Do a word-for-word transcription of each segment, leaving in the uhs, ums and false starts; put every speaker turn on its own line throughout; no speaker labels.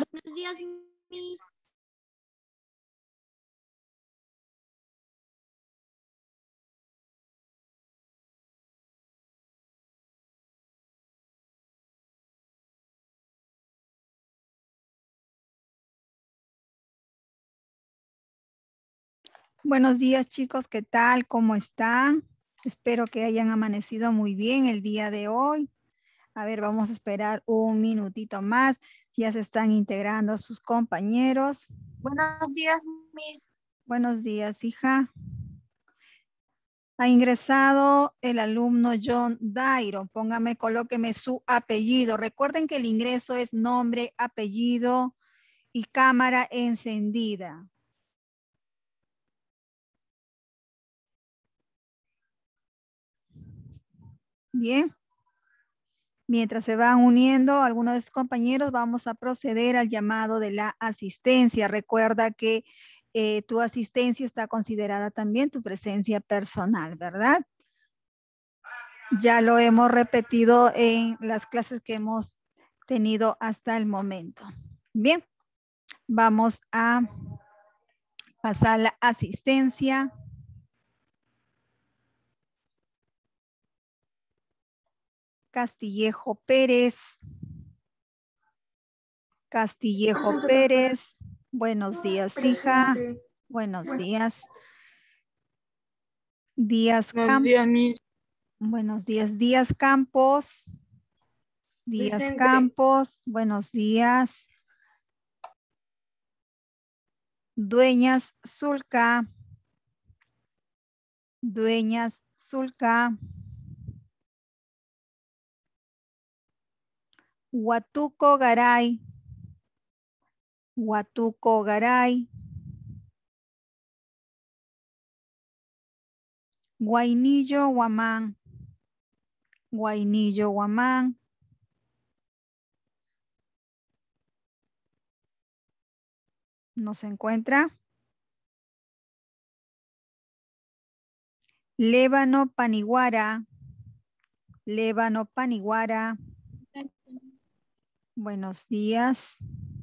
Buenos días, Miss.
Buenos días, chicos, ¿qué tal? ¿Cómo están? Espero que hayan amanecido muy bien el día de hoy. A ver, vamos a esperar un minutito más. Ya se están integrando sus compañeros.
Buenos días, Miss.
Buenos días, hija. Ha ingresado el alumno John Dairo. Póngame, colóqueme su apellido. Recuerden que el ingreso es nombre, apellido y cámara encendida. Bien. Mientras se van uniendo algunos de sus compañeros, vamos a proceder al llamado de la asistencia. Recuerda que eh, tu asistencia está considerada también tu presencia personal, ¿verdad? Ya lo hemos repetido en las clases que hemos tenido hasta el momento. Bien, vamos a pasar la asistencia. Castillejo Pérez. Castillejo
Presente,
Pérez. Buenos días, hija.
Presente.
Buenos
Bueno.
días. Díaz
Buenos
Campos.
días, Miss.
Buenos días, Díaz Campos. Díaz
Presente.
Campos. Buenos días. Dueñas Zulca. Dueñas Zulca. Huatuco Garay. Huatuco Garay. Guainillo Guamán. Guainillo Guamán. ¿No se encuentra? Lébano Paniguara. Lébano Paniguara. Buenos días.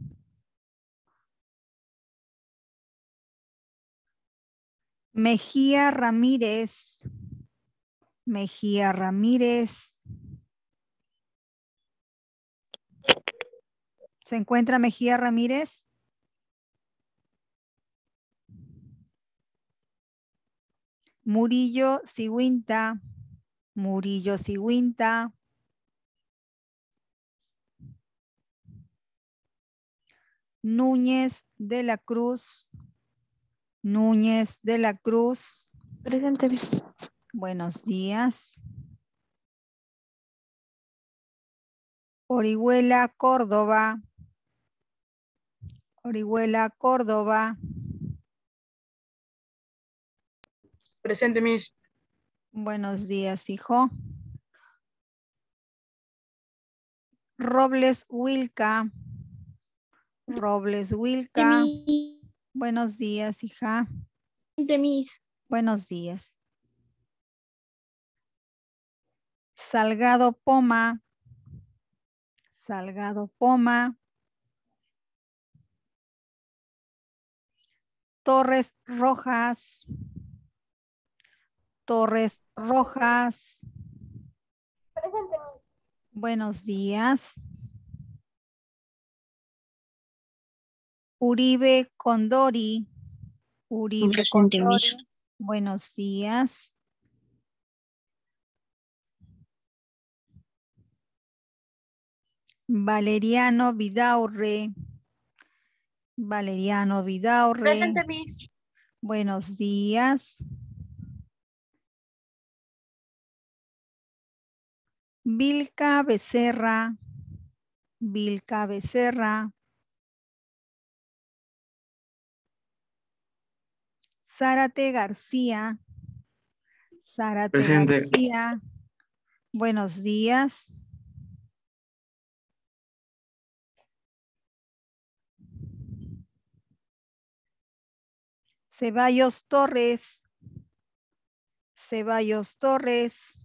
Mejía Ramírez. Mejía Ramírez. ¿Se encuentra Mejía Ramírez? Murillo Sigüinta. Murillo Sigüinta. Núñez de la Cruz. Núñez de la Cruz.
Presente.
Buenos días. Orihuela Córdoba. Orihuela Córdoba.
Presente, Miss.
Buenos días, hijo. Robles Wilca. Robles Wilca. Buenos días, hija.
Miss.
Buenos días. Salgado Poma. Salgado Poma. Torres Rojas. Torres Rojas.
Presente, Miss.
Buenos días. Uribe Condori. Uribe
Presente,
Condori.
Miss.
Buenos días. Valeriano Vidaurre. Valeriano Vidaurre.
Presente, Miss.
Buenos días. Vilca Becerra. Vilca Becerra. Zárate García. Zárate
Presente.
García. Buenos días. Ceballos Torres. Ceballos Torres.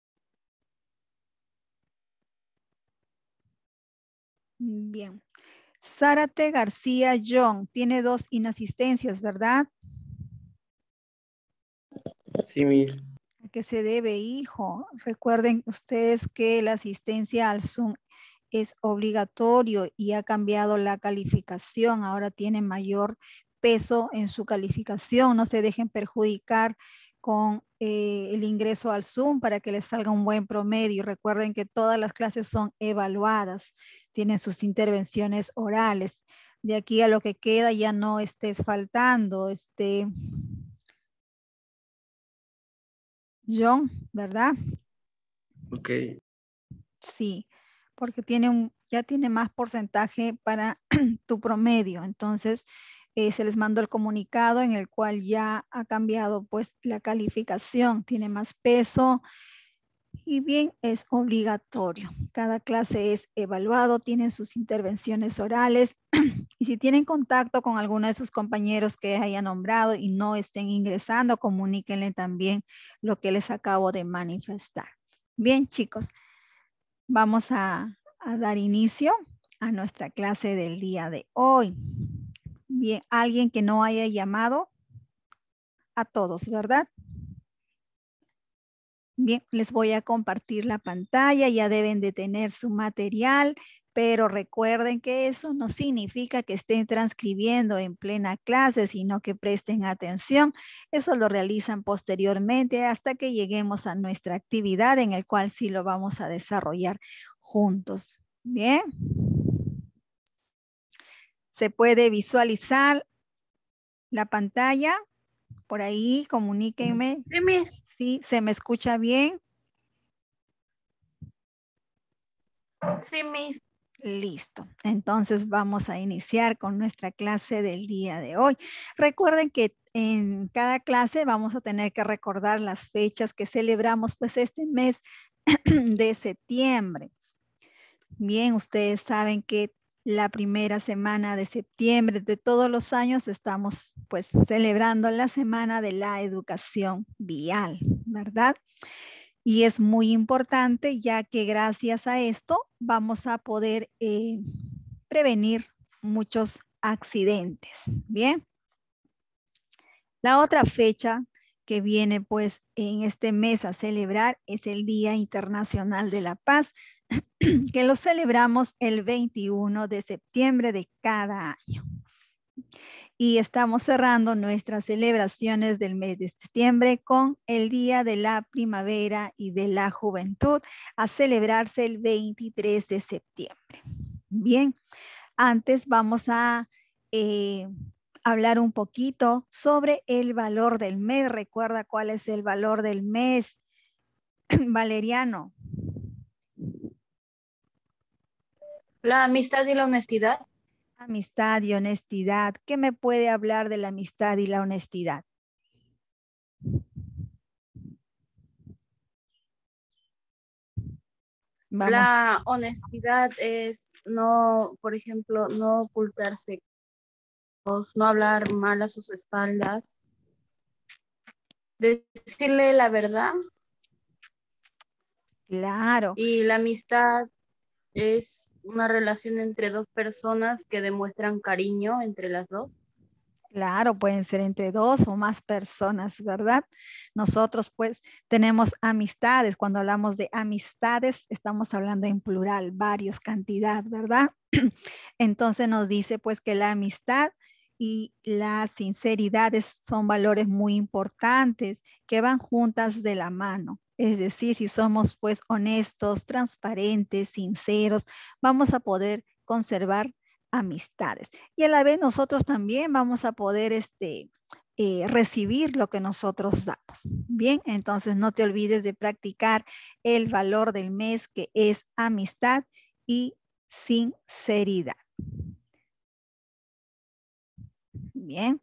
Bien. Zárate García John tiene dos inasistencias, ¿verdad?
Sí, Miss.
¿A qué se debe, hijo? Recuerden ustedes que la asistencia al Zoom es obligatorio y ha cambiado la calificación. Ahora tiene mayor peso en su calificación. No se dejen perjudicar con eh, el ingreso al Zoom para que les salga un buen promedio. Recuerden que todas las clases son evaluadas, tienen sus intervenciones orales. De aquí a lo que queda ya no estés faltando. Este, John, ¿verdad?
Ok.
Sí, porque tiene un, ya tiene más porcentaje para tu promedio. Entonces, eh, se les mandó el comunicado en el cual ya ha cambiado pues la calificación, tiene más peso y bien, es obligatorio. Cada clase es evaluado, tienen sus intervenciones orales y si tienen contacto con alguno de sus compañeros que haya nombrado y no estén ingresando, comuníquenle también lo que les acabo de manifestar. Bien, chicos. Vamos a, a dar inicio a nuestra clase del día de hoy. Bien, alguien que no haya llamado a todos, ¿verdad? Bien, les voy a compartir la pantalla, ya deben de tener su material, pero recuerden que eso no significa que estén transcribiendo en plena clase, sino que presten atención. Eso lo realizan posteriormente hasta que lleguemos a nuestra actividad en el cual sí lo vamos a desarrollar juntos. Bien. Se puede visualizar la pantalla. Por ahí, comuníquenme.
Sí, Miss.
¿Sí? ¿Se me escucha bien?
Sí, Miss.
Listo. Entonces vamos a iniciar con nuestra clase del día de hoy. Recuerden que en cada clase vamos a tener que recordar las fechas que celebramos pues este mes de septiembre. Bien, ustedes saben que la primera semana de septiembre de todos los años estamos pues celebrando la semana de la educación vial, ¿verdad? Y es muy importante ya que gracias a esto vamos a poder eh, prevenir muchos accidentes, ¿bien? La otra fecha que viene pues en este mes a celebrar es el Día Internacional de la Paz, que lo celebramos el veintiuno de septiembre de cada año. Y estamos cerrando nuestras celebraciones del mes de septiembre con el Día de la Primavera y de la Juventud, a celebrarse el veintitrés de septiembre. Bien, antes vamos a eh, hablar un poquito sobre el valor del mes. Recuerda cuál es el valor del mes, Valeriano.
La amistad y la honestidad.
Amistad y honestidad. ¿Qué me puede hablar de la amistad y la honestidad? Vamos.
La honestidad es no, por ejemplo, no ocultarse, no hablar mal a sus espaldas, decirle la verdad.
Claro.
Y la amistad es una relación entre dos personas que demuestran cariño entre las dos.
Claro, pueden ser entre dos o más personas, ¿verdad? Nosotros pues tenemos amistades. Cuando hablamos de amistades, estamos hablando en plural, varios, cantidad, ¿verdad? Entonces nos dice pues que la amistad y la sinceridad son valores muy importantes que van juntas de la mano. Es decir, si somos pues honestos, transparentes, sinceros, vamos a poder conservar amistades. Y a la vez nosotros también vamos a poder este, eh, recibir lo que nosotros damos. Bien, entonces no te olvides de practicar el valor del mes que es amistad y sinceridad. Bien.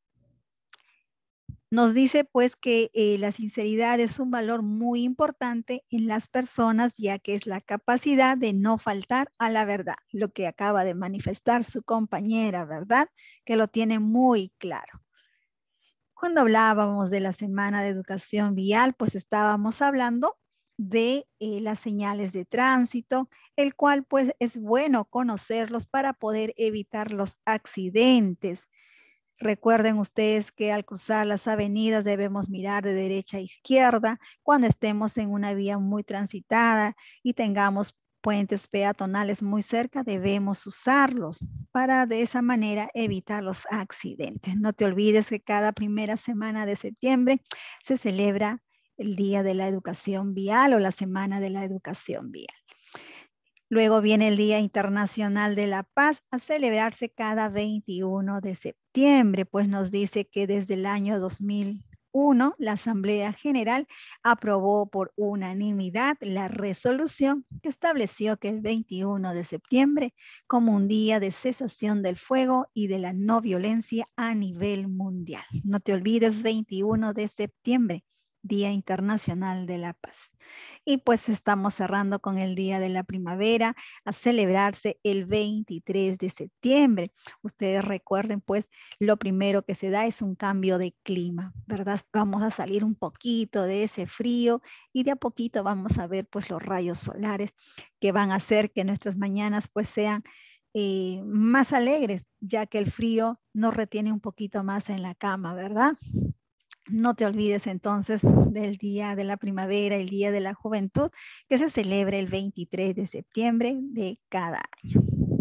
Nos dice pues que eh, la sinceridad es un valor muy importante en las personas, ya que es la capacidad de no faltar a la verdad, lo que acaba de manifestar su compañera, ¿verdad? Que lo tiene muy claro. Cuando hablábamos de la Semana de Educación Vial, pues estábamos hablando de eh, las señales de tránsito, el cual pues es bueno conocerlos para poder evitar los accidentes. Recuerden ustedes que al cruzar las avenidas debemos mirar de derecha a izquierda cuando estemos en una vía muy transitada y tengamos puentes peatonales muy cerca, debemos usarlos para de esa manera evitar los accidentes. No te olvides que cada primera semana de septiembre se celebra el Día de la Educación Vial o la Semana de la Educación Vial. Luego viene el Día Internacional de la Paz a celebrarse cada veintiuno de septiembre, pues nos dice que desde el año dos mil uno la Asamblea General aprobó por unanimidad la resolución que estableció que el veintiuno de septiembre como un día de cesación del fuego y de la no violencia a nivel mundial. No te olvides, veintiuno de septiembre. Día Internacional de la Paz. Y pues estamos cerrando con el Día de la Primavera a celebrarse el veintitrés de septiembre. Ustedes recuerden pues lo primero que se da es un cambio de clima, ¿verdad? Vamos a salir un poquito de ese frío y de a poquito vamos a ver pues los rayos solares que van a hacer que nuestras mañanas pues sean eh, más alegres, ya que el frío nos retiene un poquito más en la cama, ¿verdad? No te olvides entonces del Día de la Primavera, el Día de la Juventud, que se celebra el veintitrés de septiembre de cada año.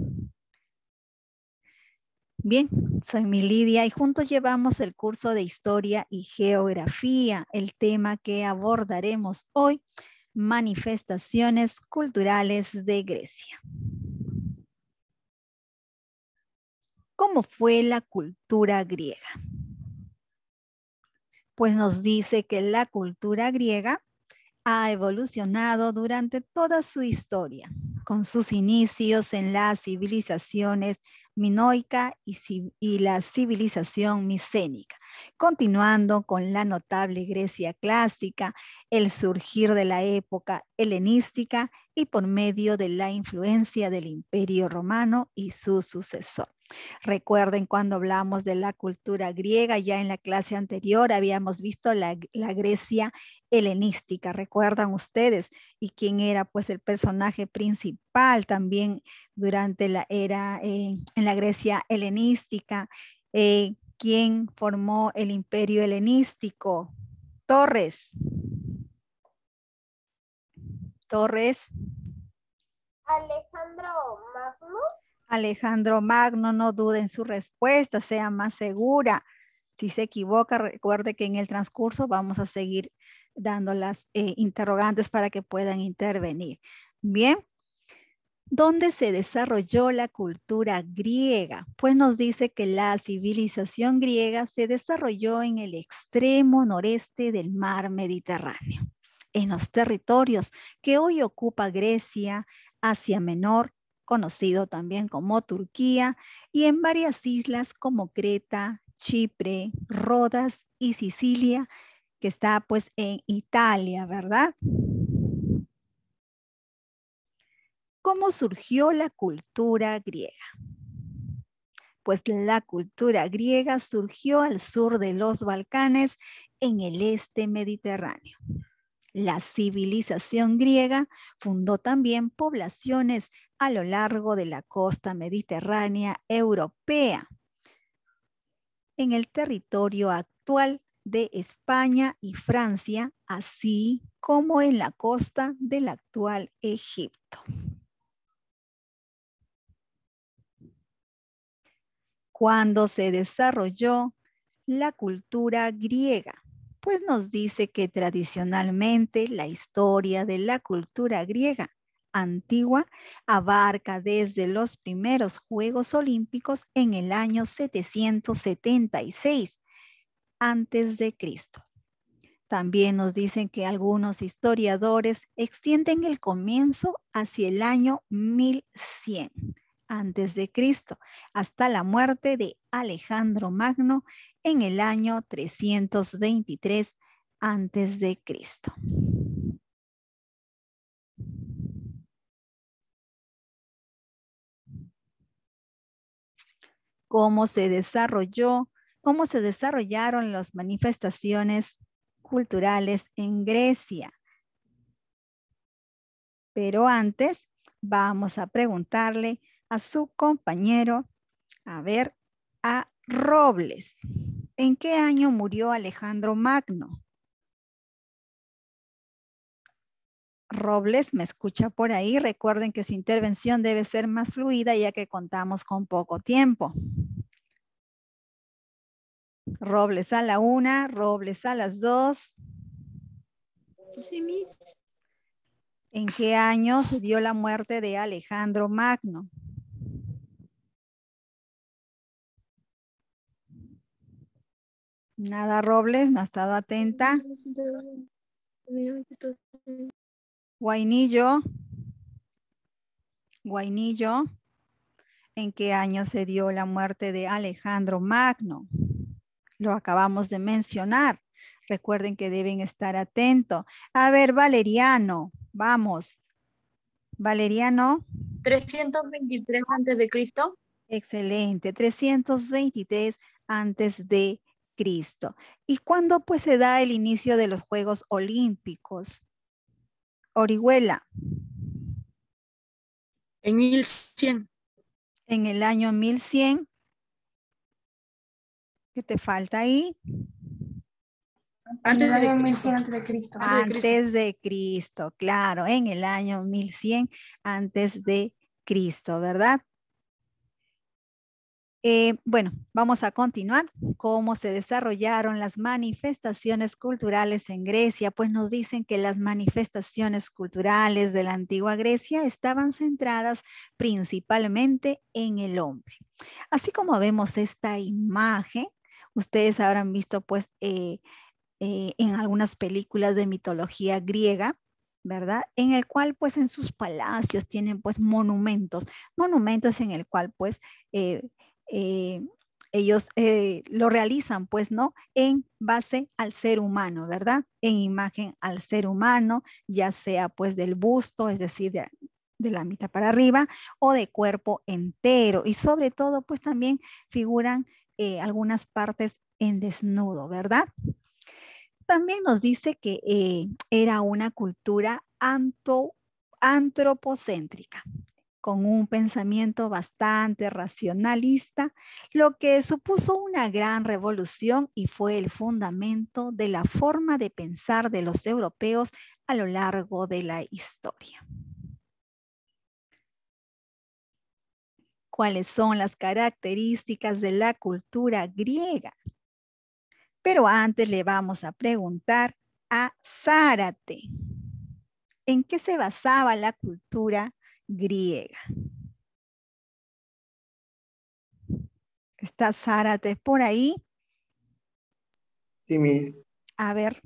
Bien, soy Milidia y juntos llevamos el curso de Historia y Geografía. El tema que abordaremos hoy, manifestaciones culturales de Grecia. ¿Cómo fue la cultura griega? Pues nos dice que la cultura griega ha evolucionado durante toda su historia, con sus inicios en las civilizaciones minoica y, y la civilización micénica, continuando con la notable Grecia clásica, el surgir de la época helenística y por medio de la influencia del Imperio Romano y su sucesor. Recuerden cuando hablamos de la cultura griega, ya en la clase anterior habíamos visto la, la Grecia helenística, ¿recuerdan ustedes? Y quién era pues el personaje principal también durante la era eh, en la Grecia helenística. Eh, ¿Quién formó el imperio helenístico? Torres. Torres.
Alejandro Magno.
Alejandro Magno, no duden su respuesta, sea más segura. Si se equivoca, recuerde que en el transcurso vamos a seguir dando las eh, interrogantes para que puedan intervenir. Bien, ¿dónde se desarrolló la cultura griega? Pues nos dice que la civilización griega se desarrolló en el extremo noreste del mar Mediterráneo, en los territorios que hoy ocupa Grecia, Asia Menor, conocido también como Turquía, y en varias islas como Creta, Chipre, Rodas y Sicilia, que está pues en Italia, ¿verdad? ¿Cómo surgió la cultura griega? Pues la cultura griega surgió al sur de los Balcanes, en el este mediterráneo. La civilización griega fundó también poblaciones a lo largo de la costa mediterránea europea, en el territorio actual de España y Francia, así como en la costa del actual Egipto. ¿Cuándo se desarrolló la cultura griega? Pues nos dice que tradicionalmente la historia de la cultura griega antigua abarca desde los primeros Juegos Olímpicos en el año setecientos setenta y seis antes de Cristo. También nos dicen que algunos historiadores extienden el comienzo hacia el año mil cien antes de Cristo, hasta la muerte de Alejandro Magno en el año trescientos veintitrés antes de Cristo. ¿Cómo se desarrolló, cómo se desarrollaron las manifestaciones culturales en Grecia? Pero antes vamos a preguntarle a su compañero, a ver, a Robles. ¿En qué año murió Alejandro Magno? Robles, ¿me escucha por ahí? Recuerden que su intervención debe ser más fluida ya que contamos con poco tiempo. Robles a la una, Robles a las dos.
Sí, mis.
¿En qué año se dio la muerte de Alejandro Magno? Nada, Robles, no ha estado atenta. Guainillo. Guainillo. ¿En qué año se dio la muerte de Alejandro Magno? Lo acabamos de mencionar. Recuerden que deben estar atentos. A ver, Valeriano, vamos. Valeriano.
trescientos veintitrés antes de Cristo.
Excelente, trescientos veintitrés antes de Cristo. ¿Y cuándo pues se da el inicio de los Juegos Olímpicos? Orihuela.
En mil cien.
En el año mil cien. ¿Qué te falta ahí?
Antes de Cristo. Antes de Cristo.
Antes de Cristo, claro, en el año mil cien antes de Cristo, ¿verdad? Eh, bueno, vamos a continuar. ¿Cómo se desarrollaron las manifestaciones culturales en Grecia? Pues nos dicen que las manifestaciones culturales de la antigua Grecia estaban centradas principalmente en el hombre. Así como vemos esta imagen, ustedes habrán visto pues eh, eh, en algunas películas de mitología griega, ¿verdad? En el cual pues en sus palacios tienen pues monumentos, monumentos en el cual pues eh, eh, ellos eh, lo realizan pues, ¿no? En base al ser humano, ¿verdad? En imagen al ser humano, ya sea pues del busto, es decir, de, de la mitad para arriba, o de cuerpo entero. Y sobre todo pues también figuran eh, algunas partes en desnudo, ¿verdad? También nos dice que eh, era una cultura anto, antropocéntrica, con un pensamiento bastante racionalista, lo que supuso una gran revolución y fue el fundamento de la forma de pensar de los europeos a lo largo de la historia. ¿Cuáles son las características de la cultura griega? Pero antes le vamos a preguntar a Zárate. ¿En qué se basaba la cultura griega? ¿Está Zárate por ahí?
Sí, mis.
A ver.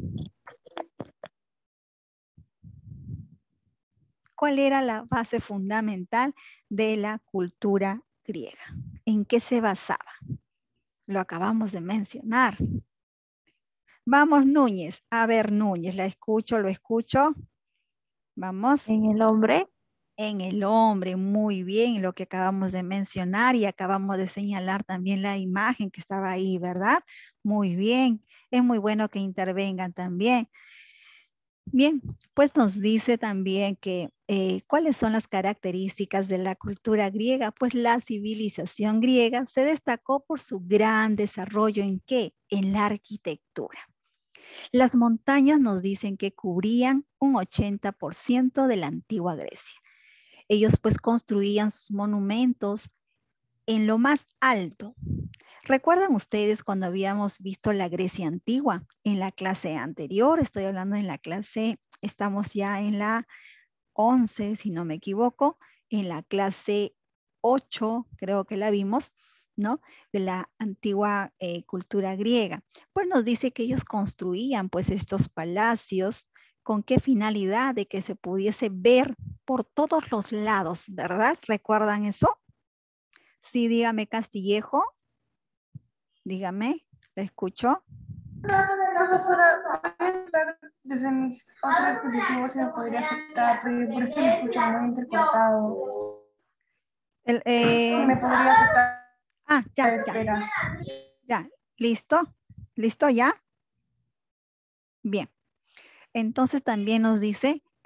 ¿Cuál era la base fundamental de la cultura griega? ¿En qué se basaba? Lo acabamos de mencionar. Vamos, Núñez. A ver, Núñez, la escucho, lo escucho. Vamos.
En el hombre.
En el hombre, muy bien, lo que acabamos de mencionar y acabamos de señalar también la imagen que estaba ahí, ¿verdad? Muy bien, es muy bueno que intervengan también. Bien, pues nos dice también que eh, cuáles son las características de la cultura griega. Pues la civilización griega se destacó por su gran desarrollo en ¿qué? En la arquitectura. Las montañas nos dicen que cubrían un ochenta por ciento de la antigua Grecia. Ellos pues construían sus monumentos en lo más alto. ¿Recuerdan ustedes cuando habíamos visto la Grecia antigua en la clase anterior? Estoy hablando en la clase, estamos ya en la once, si no me equivoco, en la clase ocho, creo que la vimos, ¿no? De la antigua eh, cultura griega. Pues nos dice que ellos construían pues estos palacios. ¿Con qué finalidad? De que se pudiese ver por todos los lados, ¿verdad? ¿Recuerdan eso? Sí, dígame, Castillejo. Dígame, ¿la escucho?
Profesora, desde mis otros dispositivos se me podría aceptar, pero por eso me escucho muy intercortado.
El, eh...
Sí, me podría aceptar.
Ah, ya, ya. Ya, ¿listo? ¿Listo ya? Bien. Entonces también nos dice que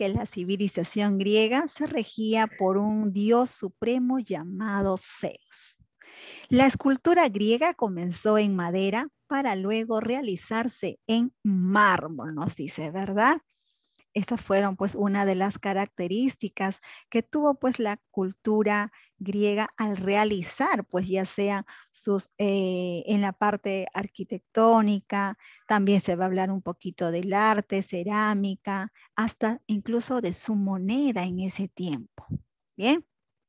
que la civilización griega se regía por un dios supremo llamado Zeus. La escultura griega comenzó en madera para luego realizarse en mármol, nos dice, ¿verdad? Estas fueron pues una de las características que tuvo pues la cultura griega al realizar pues ya sea sus, eh, en la parte arquitectónica, también se va a hablar un poquito del arte, cerámica, hasta incluso de su moneda en ese tiempo. Bien.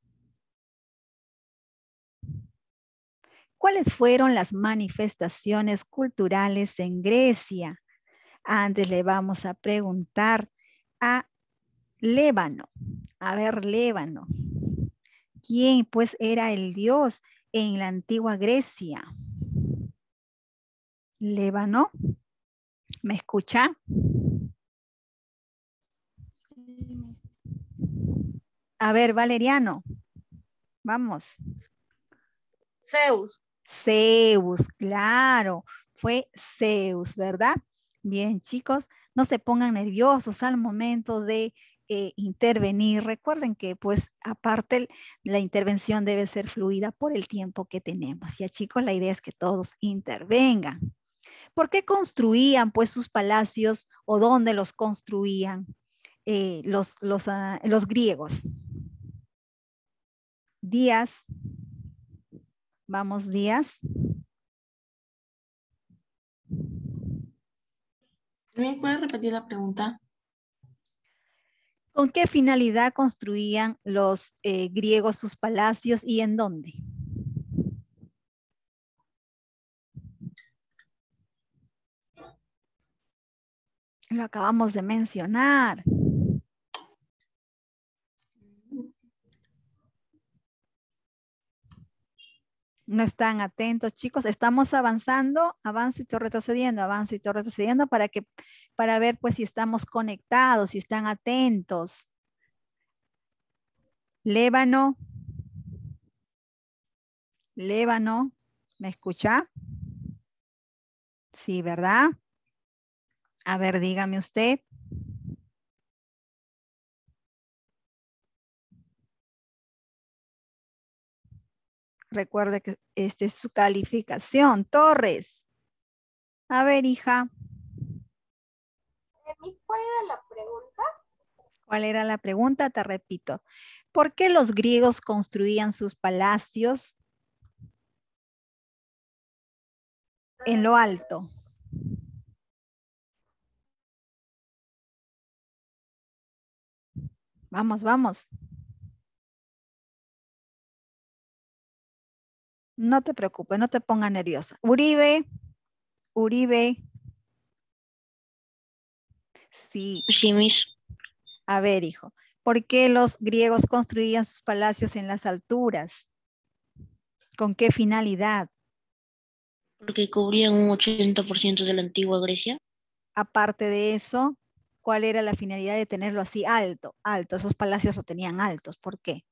¿Cuáles fueron las manifestaciones culturales en Grecia? Antes le vamos a preguntar a Lébano. A ver, Lébano. ¿Quién pues era el dios en la antigua Grecia? Lébano, ¿me escucha? A ver, Valeriano. Vamos.
Zeus.
Zeus, claro. Fue Zeus, ¿verdad? Bien, chicos, no se pongan nerviosos al momento de eh, intervenir. Recuerden que, pues, aparte, la intervención debe ser fluida por el tiempo que tenemos. Ya, chicos, la idea es que todos intervengan. ¿Por qué construían, pues, sus palacios o dónde los construían eh, los, los, uh, los griegos? Díaz. Vamos, Díaz.
¿Me puede repetir la pregunta?
¿Con qué finalidad construían los eh, griegos sus palacios y en dónde? Lo acabamos de mencionar. No están atentos, chicos. Estamos avanzando, avanzo y estoy retrocediendo, avanzo y estoy retrocediendo para que, para ver pues si estamos conectados, si están atentos. Lébano. Lébano. ¿Me escucha? Sí, ¿verdad? A ver, dígame usted. Recuerde que esta es su calificación. Torres. A ver, hija.
¿Cuál era la pregunta?
¿Cuál era la pregunta? Te repito. ¿Por qué los griegos construían sus palacios en lo alto? Vamos, vamos. No te preocupes, no te pongas nerviosa. Uribe, Uribe. Sí.
Sí, mis.
A ver, hijo. ¿Por qué los griegos construían sus palacios en las alturas? ¿Con qué finalidad?
Porque cubrían un ochenta por ciento de la antigua Grecia.
Aparte de eso, ¿cuál era la finalidad de tenerlo así alto? Alto, esos palacios lo tenían altos. ¿Por qué?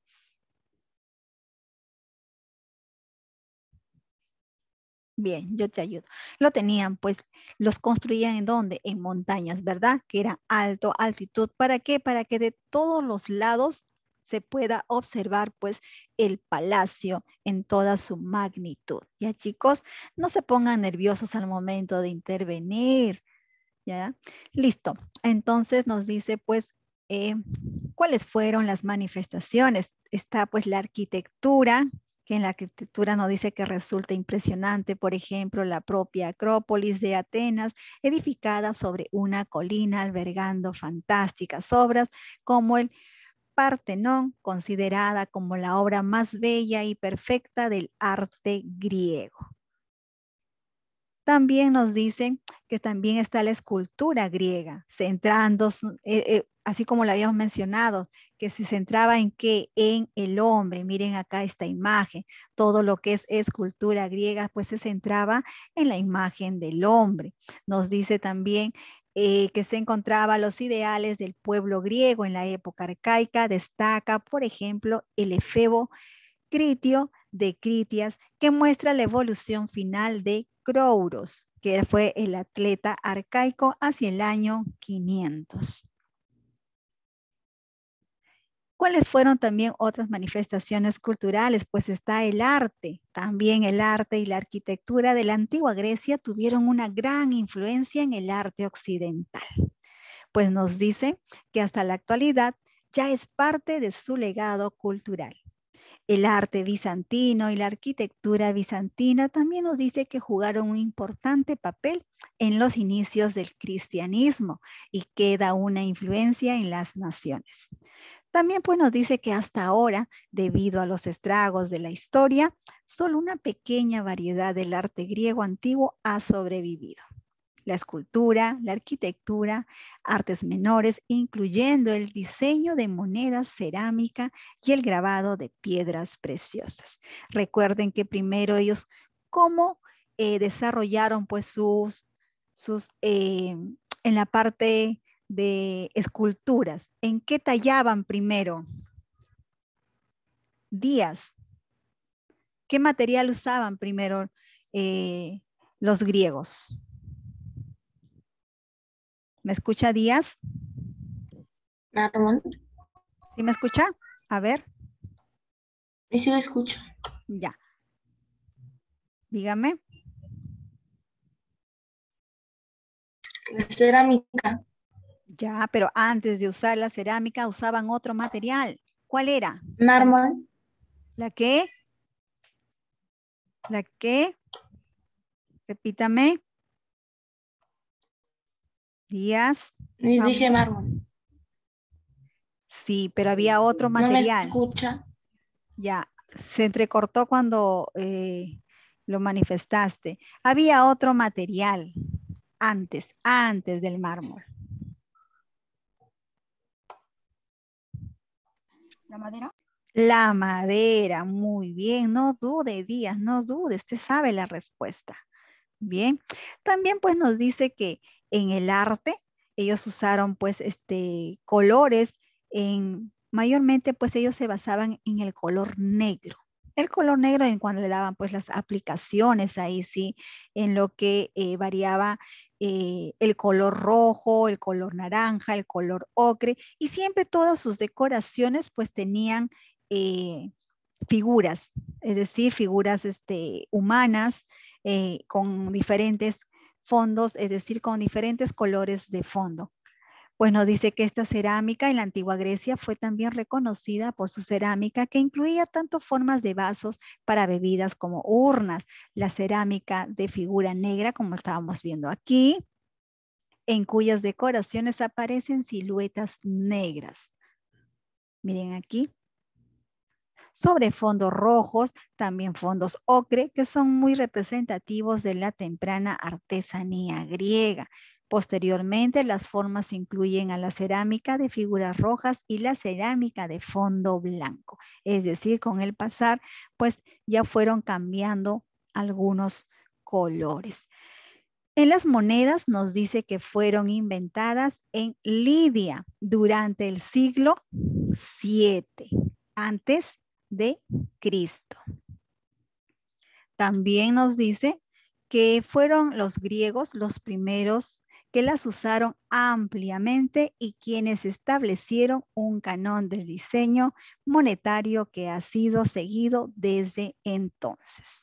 Bien, yo te ayudo. Lo tenían, pues, los construían ¿en dónde? En montañas, ¿verdad? Que era alto, altitud. ¿Para qué? Para que de todos los lados se pueda observar, pues, el palacio en toda su magnitud. Ya, chicos, no se pongan nerviosos al momento de intervenir. ¿Ya? Listo. Entonces nos dice, pues, eh, ¿cuáles fueron las manifestaciones? Está, pues, la arquitectura, que en la arquitectura nos dice que resulta impresionante, por ejemplo, la propia Acrópolis de Atenas, edificada sobre una colina, albergando fantásticas obras como el Partenón, considerada como la obra más bella y perfecta del arte griego. También nos dicen que también está la escultura griega, centrando, eh, eh, así como lo habíamos mencionado, que se centraba en qué, en el hombre. Miren acá esta imagen, todo lo que es escultura griega, pues se centraba en la imagen del hombre. Nos dice también eh, que se encontraba los ideales del pueblo griego en la época arcaica. Destaca, por ejemplo, el efebo Critio de Critias, que muestra la evolución final de Crouros, que fue el atleta arcaico hacia el año quinientos. ¿Cuáles fueron también otras manifestaciones culturales? Pues está el arte. También el arte y la arquitectura de la antigua Grecia tuvieron una gran influencia en el arte occidental. Pues nos dice que hasta la actualidad ya es parte de su legado cultural. El arte bizantino y la arquitectura bizantina también nos dice que jugaron un importante papel en los inicios del cristianismo y queda una influencia en las naciones. También pues nos dice que hasta ahora, debido a los estragos de la historia, solo una pequeña variedad del arte griego antiguo ha sobrevivido. La escultura, la arquitectura, artes menores, incluyendo el diseño de monedas, cerámica y el grabado de piedras preciosas. Recuerden que primero ellos, ¿cómo eh, desarrollaron pues sus, sus eh, en la parte de esculturas? ¿En qué tallaban primero? Díaz. ¿Qué material usaban primero eh, los griegos? ¿Me escucha Díaz?
Mármol.
¿Sí me escucha? A ver.
Sí, sí lo escucho.
Ya. Dígame.
La cerámica.
Ya, pero antes de usar la cerámica usaban otro material. ¿Cuál era?
Mármol.
¿La qué? ¿La qué? Repítame. Díaz.
Les
Vamos.
dije mármol.
Sí, pero había otro
No me
material.
escucha.
Ya, se entrecortó cuando eh, lo manifestaste. Había otro material antes, antes del mármol.
¿La madera?
La madera, muy bien, no dude, Díaz, no dude, usted sabe la respuesta. Bien, también pues nos dice que en el arte ellos usaron pues este colores, en, mayormente pues ellos se basaban en el color negro. El color negro en cuando le daban pues las aplicaciones ahí sí, en lo que eh, variaba eh, el color rojo, el color naranja, el color ocre y siempre todas sus decoraciones pues tenían eh, figuras, es decir, figuras este, humanas eh, con diferentes fondos, es decir, con diferentes colores de fondo. Pues nos dice que esta cerámica en la antigua Grecia fue también reconocida por su cerámica que incluía tanto formas de vasos para bebidas como urnas, la cerámica de figura negra como estábamos viendo aquí, en cuyas decoraciones aparecen siluetas negras. Miren aquí. Sobre fondos rojos, también fondos ocre, que son muy representativos de la temprana artesanía griega. Posteriormente, las formas incluyen a la cerámica de figuras rojas y la cerámica de fondo blanco. Es decir, con el pasar, pues ya fueron cambiando algunos colores. En las monedas nos dice que fueron inventadas en Lidia durante el siglo siete antes de Cristo. También nos dice que fueron los griegos los primeros que las usaron ampliamente y quienes establecieron un canon de diseño monetario que ha sido seguido desde entonces.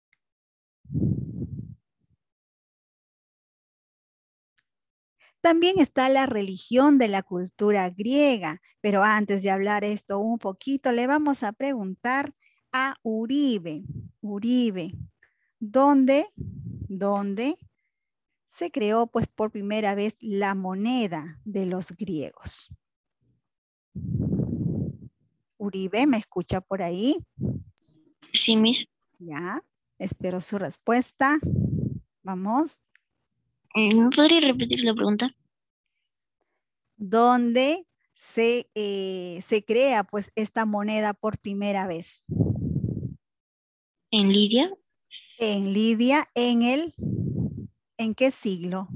También está la religión de la cultura griega, pero antes de hablar esto un poquito, le vamos a preguntar a Uribe. Uribe, ¿dónde, dónde se creó pues por primera vez la moneda de los griegos? Uribe, ¿me escucha por ahí?
Sí, Miss.
Ya, espero su respuesta. Vamos.
¿Me podría repetir la pregunta?
¿Dónde se, eh, se crea pues esta moneda por primera vez?
¿En Lidia?
En Lidia, en el, ¿en qué siglo?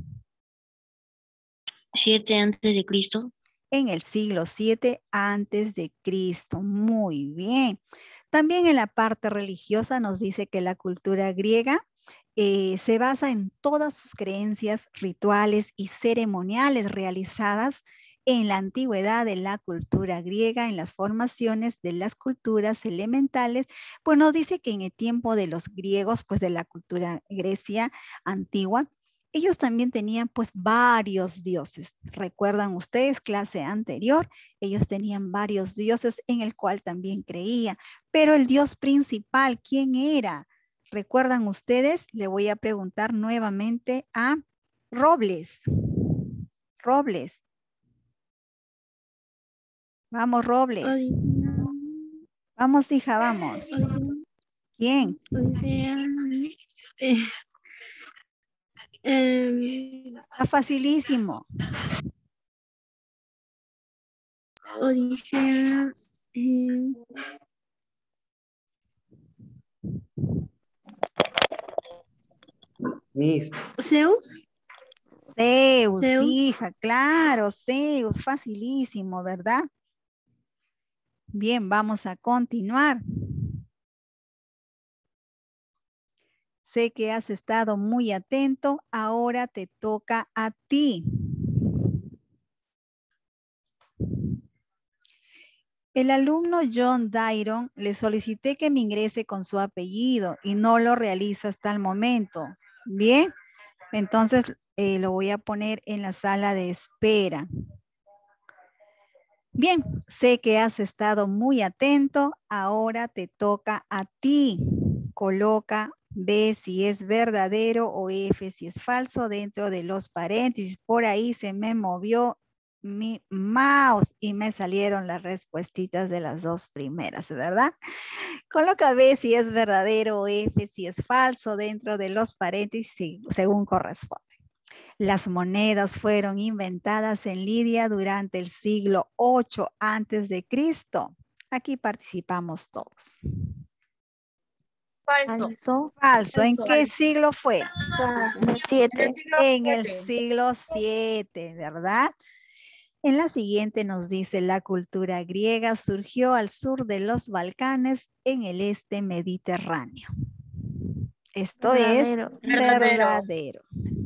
Siete antes de Cristo.
En el siglo siete antes de Cristo. Muy bien. También en la parte religiosa nos dice que la cultura griega eh, se basa en todas sus creencias, rituales y ceremoniales realizadas en la antigüedad de la cultura griega, en las formaciones de las culturas elementales, pues nos dice que en el tiempo de los griegos, pues de la cultura Grecia antigua, ellos también tenían pues varios dioses. ¿Recuerdan ustedes clase anterior? Ellos tenían varios dioses en el cual también creían, pero el dios principal, ¿quién era? ¿Recuerdan ustedes? Le voy a preguntar nuevamente a Robles. Robles. Vamos, Robles.
Odisea.
Vamos, hija, vamos. ¿Quién?
Odisea. Eh, em,
Está facilísimo.
Odisea. em,
Miss,
Zeus.
Zeus,
Zeus.
hija, claro, Zeus, facilísimo, ¿verdad? Bien, vamos a continuar. Sé que has estado muy atento, ahora te toca a ti. El alumno John Dayron le solicité que me ingrese con su apellido y no lo realiza hasta el momento. Bien, entonces eh, lo voy a poner en la sala de espera. Bien, sé que has estado muy atento, ahora te toca a ti. Coloca B si es verdadero o F si es falso dentro de los paréntesis. Por ahí se me movió mi mouse y me salieron las respuestitas de las dos primeras, ¿verdad? Coloca B si es verdadero o F si es falso dentro de los paréntesis según corresponde. Las monedas fueron inventadas en Lidia durante el siglo ocho antes de Cristo. Aquí participamos todos.
Falso.
Falso.
Falso. ¿En
Falso.
qué siglo fue?
Siete.
En el siglo siete, ¿verdad? En la siguiente nos dice, la cultura griega surgió al sur de los Balcanes en el este mediterráneo. Esto
Verdadero.
es verdadero.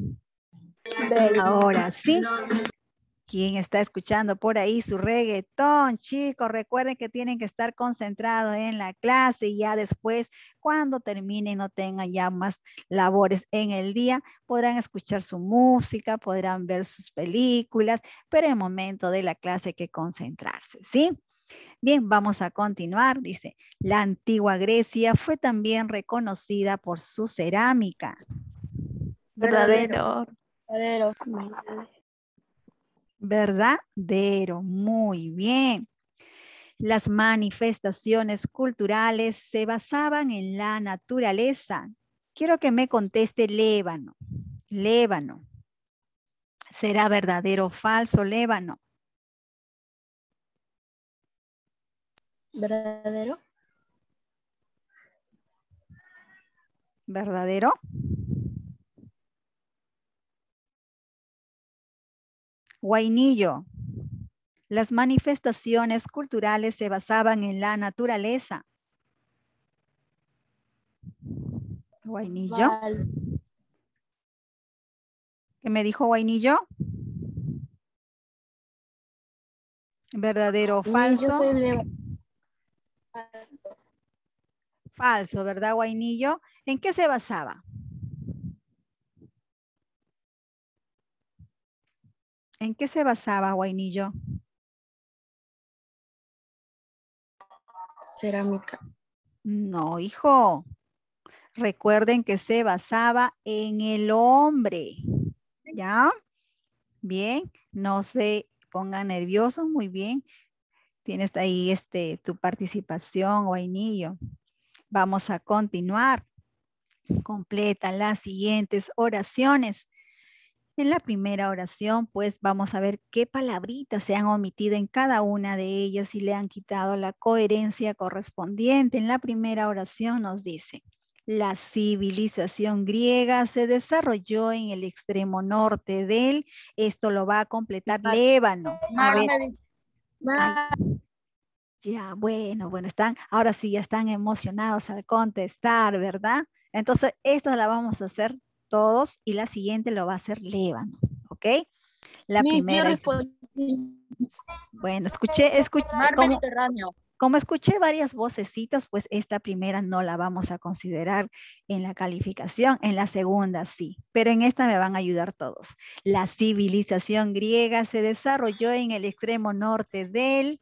Ahora sí. ¿Quién está escuchando por ahí su reggaetón? Chicos, recuerden que tienen que estar concentrados en la clase y ya después, cuando terminen, no tengan ya más labores en el día, podrán escuchar su música, podrán ver sus películas, pero en el momento de la clase hay que concentrarse, ¿sí? Bien, vamos a continuar. Dice, la antigua Grecia fue también reconocida por su cerámica.
Verdadero.
Verdadero.
Verdadero, muy bien. Las manifestaciones culturales se basaban en la naturaleza. Quiero que me conteste Lébano. Lébano. ¿Será verdadero o falso, Lébano?
Verdadero.
¿Verdadero? Guainillo. Las manifestaciones culturales se basaban en la naturaleza. Guainillo.
Falso.
¿Qué me dijo Guainillo? ¿Verdadero o falso?
Yo soy Leo.
Falso, ¿verdad, Guainillo? ¿En qué se basaba? ¿En qué se basaba, Guainillo?
Cerámica.
No, hijo. Recuerden que se basaba en el hombre. ¿Ya? Bien, no se pongan nerviosos, muy bien. Tienes ahí este, tu participación, Guainillo. Vamos a continuar. Completa las siguientes oraciones. En la primera oración, pues vamos a ver qué palabritas se han omitido en cada una de ellas y le han quitado la coherencia correspondiente. En la primera oración nos dice, la civilización griega se desarrolló en el extremo norte del, esto lo va a completar Lébano. A ver. Ay, ya, bueno, bueno, están, ahora sí ya están emocionados al contestar, ¿verdad? Entonces, esta la vamos a hacer todos y la siguiente lo va a hacer Lébano, ¿ok? La
Miss, yo
primera es...
respondí.
Bueno, escuché, escuché,
Mar
como,
Mediterráneo.
como escuché varias vocecitas, pues esta primera no la vamos a considerar en la calificación, en la segunda sí, pero en esta me van a ayudar todos. La civilización griega se desarrolló en el extremo norte del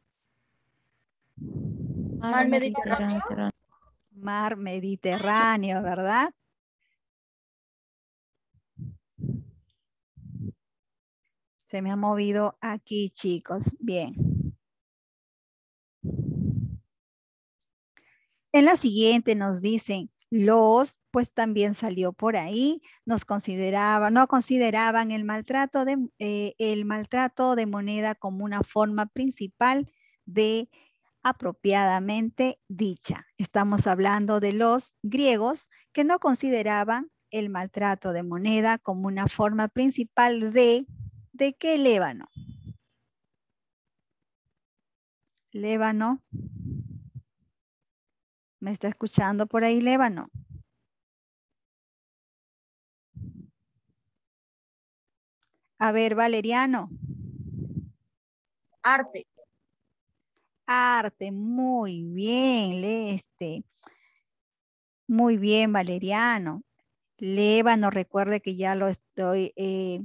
Mar Mediterráneo.
mar Mediterráneo, ¿verdad? Se me ha movido aquí, chicos. Bien. En la siguiente nos dicen, los, pues también salió por ahí, nos consideraban, no consideraban el maltrato de, eh, el maltrato de moneda como una forma principal de apropiadamente dicha. Estamos hablando de los griegos que no consideraban el maltrato de moneda como una forma principal de, ¿de qué Lébano? Lébano. ¿Me está escuchando por ahí, Lébano? A ver, Valeriano.
Arte.
Arte, muy bien, este. Muy bien, Valeriano. Lébano, recuerde que ya lo estoy eh,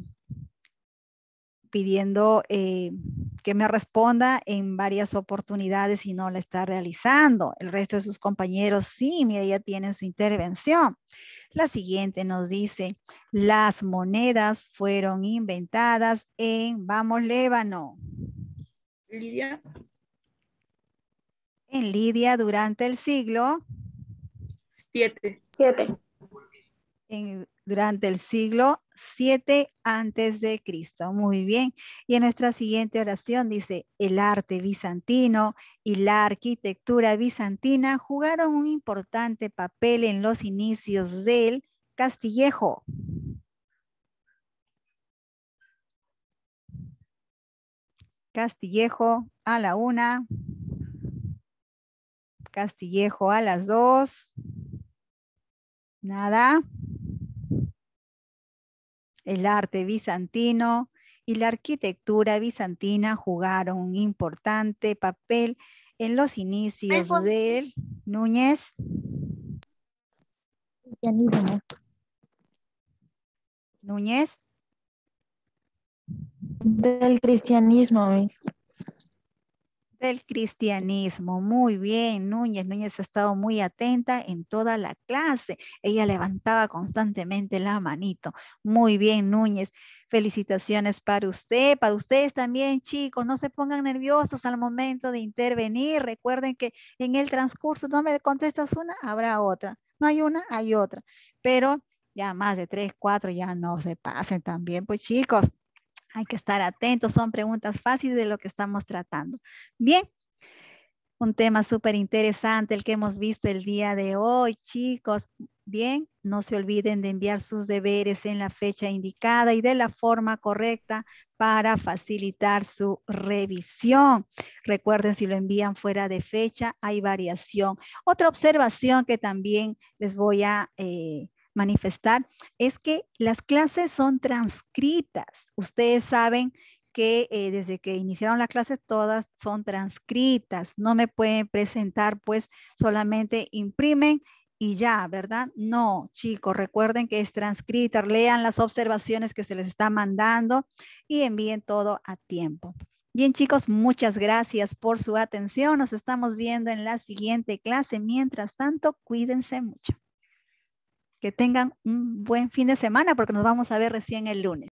pidiendo eh, que me responda en varias oportunidades y no la está realizando. El resto de sus compañeros sí, mira, ya tienen su intervención. La siguiente nos dice, las monedas fueron inventadas en, vamos, Lébano.
Lidia.
En Lidia durante el siglo.
Siete.
Siete.
En, durante el siglo siete antes de Cristo. Muy bien. Y en nuestra siguiente oración dice, el arte bizantino y la arquitectura bizantina jugaron un importante papel en los inicios del Castillejo. Castillejo a la una. Castillejo a las dos. Nada. El arte bizantino y la arquitectura bizantina jugaron un importante papel en los inicios del Núñez.
Cristianismo.
Núñez.
Del cristianismo, Miss.
Del cristianismo. Muy bien, Núñez. Núñez ha estado muy atenta en toda la clase. Ella levantaba constantemente la manito. Muy bien, Núñez. Felicitaciones para usted, para ustedes también, chicos. No se pongan nerviosos al momento de intervenir. Recuerden que en el transcurso, no me contestas una, habrá otra. No hay una, hay otra. Pero ya más de tres, cuatro, ya no se pasen también, pues chicos. Hay que estar atentos, son preguntas fáciles de lo que estamos tratando. Bien, un tema súper interesante el que hemos visto el día de hoy, chicos. Bien, no se olviden de enviar sus deberes en la fecha indicada y de la forma correcta para facilitar su revisión. Recuerden, si lo envían fuera de fecha, hay variación. Otra observación que también les voy a eh, manifestar es que las clases son transcritas. Ustedes saben que eh, desde que iniciaron la clase todas son transcritas. No me pueden presentar, pues solamente imprimen y ya, ¿verdad? No, chicos, recuerden que es transcrita. Lean las observaciones que se les está mandando y envíen todo a tiempo. Bien, chicos, muchas gracias por su atención. Nos estamos viendo en la siguiente clase. Mientras tanto, cuídense mucho. Que tengan un buen fin de semana porque nos vamos a ver recién el lunes.